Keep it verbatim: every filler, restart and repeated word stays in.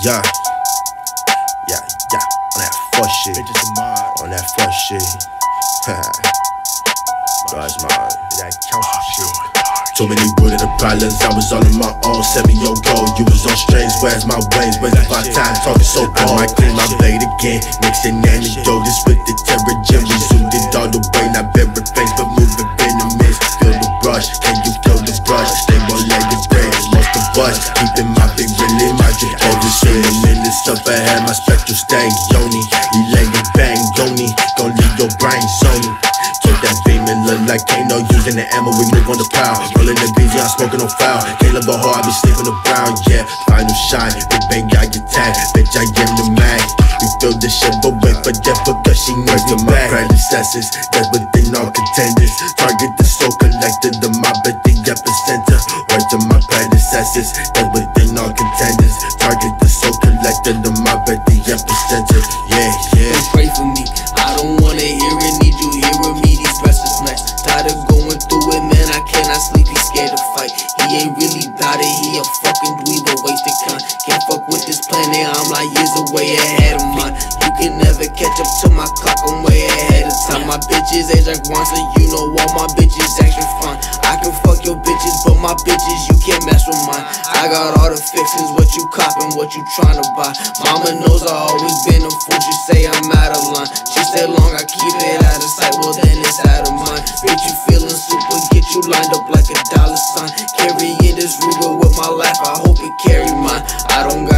Yeah, yeah, yeah, on that fuck shit, on that fuck shit. That's my that council shit. Too many wood in the problems, I was all on my own, seven yo go. You was on strings, where's my ways? Wasting my time talking so cold. I might clean my blade again, mixing anecdotes with the terror gym. We zoomed it all the way, not very face, but moving venomous. Feel the brush, can you feel the brush? They won't let it break, most of us keeping my big really my drip over. Swimming in this up ahead, my spectral stay yoni. We lay it bang, yoni, gon' leave your brain zony. Took that beam and look like Kano using the ammo, we move on the prowl. Rolling the B Z, I'm smoking no foul. Caleb a hard, I be sleeping around, yeah. Final shine, big bang, I get tagged. Bitch, I am the man. We feel this shit, but wait for death because she knows the my predecessors. That's within all contenders. Target the soul collector, the mob at the epicenter. Word to my predecessors. That's within all contenders. Target the soul collector, the mob at the epicenter. Yeah, yeah. Don't pray for me, I don't wanna hear it. Need you hearing me these restless nights. Tired of going through it, man, I cannot sleep, he's scared to fight. He ain't really bout it, he a fucking dweeb, a wasted cunt. Can't fuck with this planet, I'm like years away ahead of mine. You can never catch up to my clock, I'm way ahead of time. My bitches age like one, so you know all my bitches extra fine. I can fuck your bitches, but my bitches, you can't mess with mine. I got all the fixings, what you copping, what you tryna buy. Mama knows I always been a fool, she say I'm out of line. She said long, I keep it out of sight, well then it's out of mind. Bitch, you feeling super, get you lined up like a dollar sign. Carrying this Ruger with my life, I hope it carry mine. I don't got